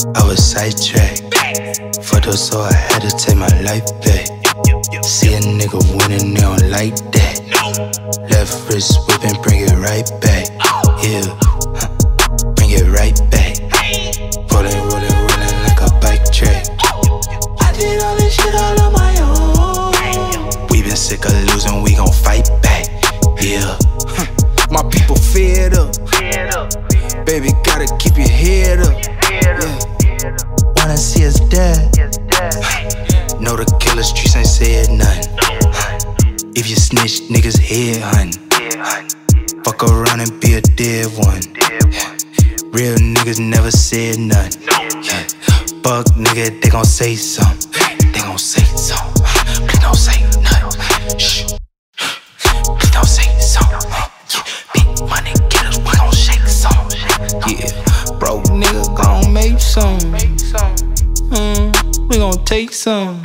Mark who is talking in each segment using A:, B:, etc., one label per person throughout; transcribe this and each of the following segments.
A: I was sidetracked. Fucked up, so I had to take my life back. See a nigga winning, they don't like that. Left wrist whipping, bring it right back. Yeah, bring it right back. Rollin', rollin', rollin' like a bike track. I did all this shit all on my own. We been sick of losing, we gon' fight back. Yeah, my people fed up. Baby, gotta keep your head up. Yeah. Wanna see us dead? Know the killer streets ain't said nothing. If you snitch, niggas head hunting. Fuck around and be a dead one. Real niggas never said nothing. Fuck nigga, they gon' say something. They gon' say something. Please don't say nothing. Shh. Please don't say something. Big money killers, we gon' shake some. Yeah, broke nigga gon' make some. We gon' take some.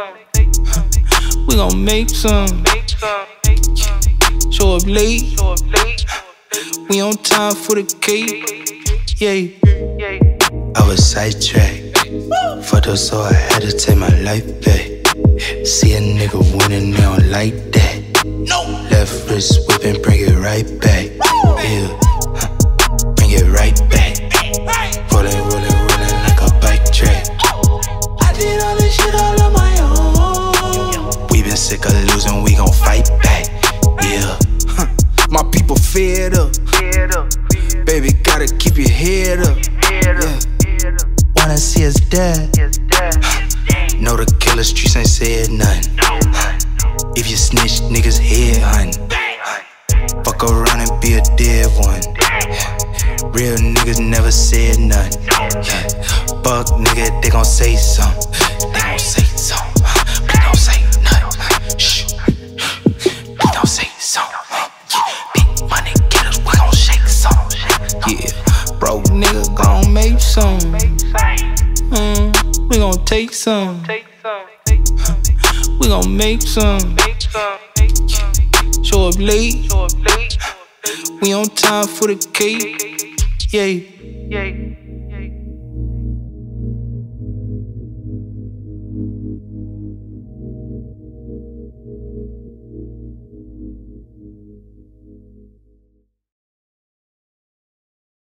A: We gon' make some. Show up late. We on time for the cake. Yeah. I was sidetracked. Fucked up, so I had to take my life back. See a nigga winning, they don't like that. Left wrist whipping, bring it right back. Yeah, bring it right back. Rollin', rollin', rollin' like a bike track. I did all this shit all on my own. We been sick of losing, we gon' fight back. Yeah, my people fed up. Baby, gotta keep your head up. Yeah. Wanna see us dead? Know the killer streets ain't said nothing. If you snitch, niggas head hunting. Fuck around and be a dead one. Real niggas never said nothing. Fuck nigga, they gon' say something. They gon' say something. Please don't say nothing. Shh. Please don't say something. Big money killers, we gon' shake some. Yeah, broke nigga gon' make some. We gon' take some. We gon' make some. Show up late. We on time for the cake. Yeah.